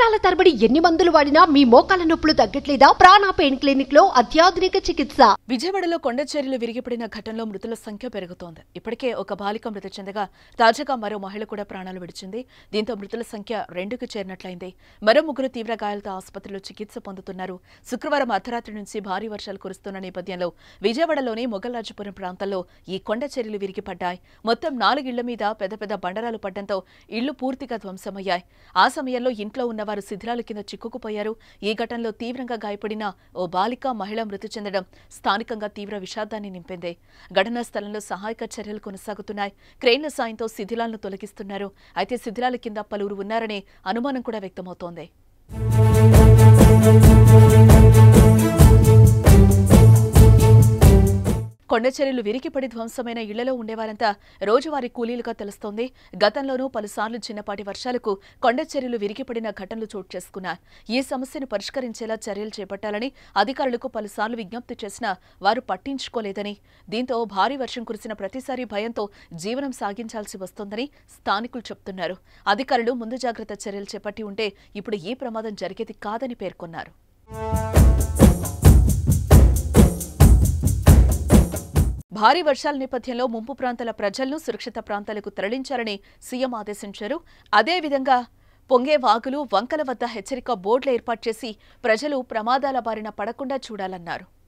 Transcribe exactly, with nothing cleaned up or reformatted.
సంవత్సరాల తరబడి ఎన్ని మందులు వాడినా మీ మోకాల నొప్పులు తగ్గట్లేదా? ప్రాణ పెయిన్ క్లినిక్ లో అత్యాధునిక చికిత్స. విజయవాడలో కొండ చర్యలు విరిగిపడిన ఘటనలో మృతుల సంఖ్య పెరుగుతోంది. ఇప్పటికే ఒక బాలిక మృతి చెందగా తాజాగా మరో మహిళ కూడా ప్రాణాలు విడిచింది. దీంతో మృతుల సంఖ్య రెండుకు చేరినట్లయింది. మరో ముగ్గురు తీవ్ర గాయాలతో ఆసుపత్రిలో చికిత్స పొందుతున్నారు. శుక్రవారం అర్ధరాత్రి నుంచి భారీ వర్షాలు కురుస్తున్న నేపథ్యంలో విజయవాడలోని మొగల్రాజపురం ప్రాంతంలో ఈ కొండ చర్యలు విరిగిపడ్డాయి. మొత్తం నాలుగిళ్ల మీద పెద్ద పెద్ద బండరాలు పడ్డంతో ఇళ్లు పూర్తిగా ధ్వంసమయ్యాయి. ఆ సమయంలో ఇంట్లో ఉన్నవారు శిథిలాల కింద చిక్కుకుపోయారు. ఈ ఘటనలో తీవ్రంగా గాయపడిన ఓ బాలిక మహిళ మృతి చెందడం స్థానికంగా తీవ్ర విషాదాన్ని నింపింది. ఘటనా స్థలంలో సహాయక చర్యలు కొనసాగుతున్నాయి. క్రెయిన్ల సాయంతో శిథిలాలను తొలగిస్తున్నారు. అయితే శిథిలాల కింద పలువురు ఉన్నారనే అనుమానం కూడా వ్యక్తమవుతోంది. కొండచర్యలు విరిగిపడి ధ్వంసమైన ఇళ్లలో ఉండేవారంతా రోజువారీ కూలీలుగా తెలుస్తోంది. గతంలోనూ పలుసార్లు చిన్నపాటి వర్షాలకు కొండచర్యలు విరిగిపడిన ఘటనలు చోటు చేసుకున్నాయి. ఈ సమస్యను పరిష్కరించేలా చర్యలు చేపట్టాలని అధికారులకు పలుసార్లు విజ్ఞప్తి చేసినా వారు పట్టించుకోలేదని, దీంతో భారీ వర్షం కురిసిన ప్రతిసారి భయంతో జీవనం సాగించాల్సి వస్తోందని స్థానికులు చెబుతున్నారు. అధికారులు ముందు జాగ్రత్త చర్యలు చేపట్టి ఉంటే ఇప్పుడు ఈ ప్రమాదం జరిగేది కాదని పేర్కొన్నారు. భారీ వర్షాల నేపథ్యంలో ముంపు ప్రాంతాల ప్రజలను సురక్షిత ప్రాంతాలకు తరలించాలని సీఎం ఆదేశించారు. అదేవిధంగా పొంగే వాగులు, వంకల వద్ద హెచ్చరిక బోర్డులు ఏర్పాటు చేసి ప్రజలు ప్రమాదాల బారిన పడకుండా చూడాలన్నారు.